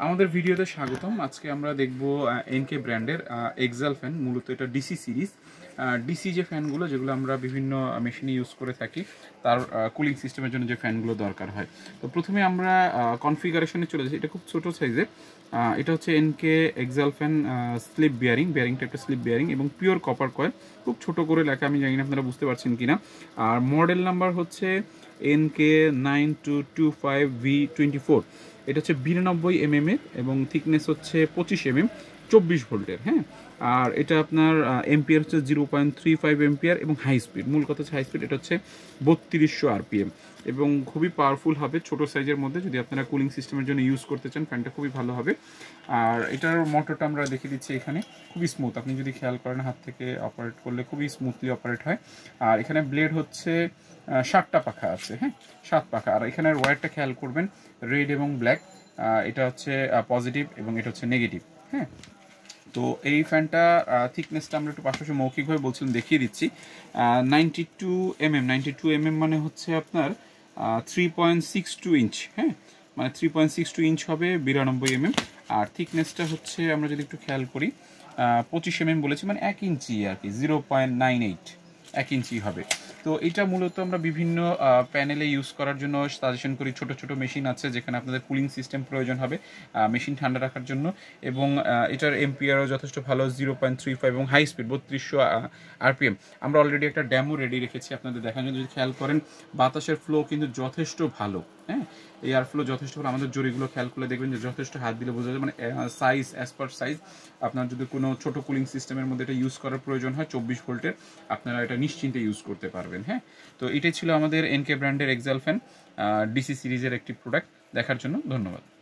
আমাদের ভিডিওতে স্বাগতম। আজকে আমরা দেখব এনকে ব্র্যান্ডের এক্সাল ফ্যান। মূলত এটা ডিসি সিরিজ, ডিসি যে ফ্যানগুলো যেগুলো আমরা বিভিন্ন মেশিনে ইউজ করে থাকি, তার কুলিং সিস্টেমের জন্য যে ফ্যানগুলো দরকার হয়। তো প্রথমে আমরা কনফিগারেশনে চলে যাই। এটা খুব ছোটো সাইজের, এটা হচ্ছে এনকে এক্সাল ফ্যান স্লিপ বিয়ারিংটা একটা স্লিপ বিয়ারিং এবং পিওর কপার কয়েল। খুব ছোট করে লেখা, আমি জানি না আপনারা বুঝতে পারছেন কিনা। আর মডেল নাম্বার হচ্ছে NK 9225V24। এটা হচ্ছে 92 mm এর এবং থিকনেস হচ্ছে 25 mm, 24 ভোল্টের। হ্যাঁ, আর এটা আপনার এম্পিয়ার হচ্ছে 0.35 এম্পিয়ার এবং হাই স্পিড। মূল কথা হচ্ছে হাই স্পিড, এটা হচ্ছে 3200 RPM এবং খুবই পাওয়ারফুল হবে ছোটো সাইজের মধ্যে। যদি আপনারা কুলিং সিস্টেমের জন্য ইউজ করতে চান, ফ্যানটা খুবই ভালো হবে। আর এটার মোটরটা আমরা দেখে দিচ্ছি এখানে, খুবই স্মুথ। আপনি যদি খেয়াল করেন, হাত থেকে অপারেট করলে খুবই স্মুথলি অপারেট হয়। আর এখানে ব্লেড হচ্ছে 7টা পাখা আছে। হ্যাঁ, 7 পাখা। আর এখানের ওয়্যারটা খেয়াল করবেন, রেড এবং ব্ল্যাক। এটা হচ্ছে পজিটিভ এবং এটা হচ্ছে নেগেটিভ। হ্যাঁ, তো এই ফ্যানটা থিকনেসটা আমরা একটু পাশাপাশি মৌখিকভাবে বলছিলাম, দেখিয়ে দিচ্ছি। 92 mm মানে হচ্ছে আপনার 3.62 ইঞ্চ। হ্যাঁ, মানে 3.62 ইঞ্চ হবে 92 mm। আর থিকনেসটা হচ্ছে আমরা যদি একটু খেয়াল করি, 25 mm বলেছি, মানে 1 ইঞ্চি আর কি, 0.98, 1 ইঞ্চি হবে। তো এটা মূলত আমরা বিভিন্ন প্যানেলে ইউজ করার জন্য সাজেশন করি। ছোট ছোট মেশিন আছে যেখানে আপনাদের কুলিং সিস্টেম প্রয়োজন হবে মেশিন ঠান্ডা রাখার জন্য, এবং এটার এম্পিয়ারও যথেষ্ট ভালো, 0.35 এবং হাই স্পিড 3200 RPM। আমরা অলরেডি একটা ড্যামো রেডি রেখেছি আপনাদের দেখার জন্য। যদি খেয়াল করেন, বাতাসের ফ্লো কিন্তু যথেষ্ট ভালো। হ্যাঁ, এয়ার ফ্লো যথেষ্ট ভালো। আমাদের জরিগুলো খেয়াল করে দেখবেন যে যথেষ্ট, হাত দিলে বোঝা যায়, মানে সাইজ অ্যাজ পার সাইজ। আপনার যদি কোনো ছোট কুলিং সিস্টেমের মধ্যে এটা ইউজ করার প্রয়োজন হয় 24 ভোল্টের, আপনারা এটা নিশ্চিন্তে ইউজ করতে পারবেন। হ্যাঁ, তো এটাই ছিল আমাদের এনকে ব্র্যান্ডের এক্সাল ফ্যান ডিসি সিরিজের একটি প্রোডাক্ট। দেখার জন্য ধন্যবাদ।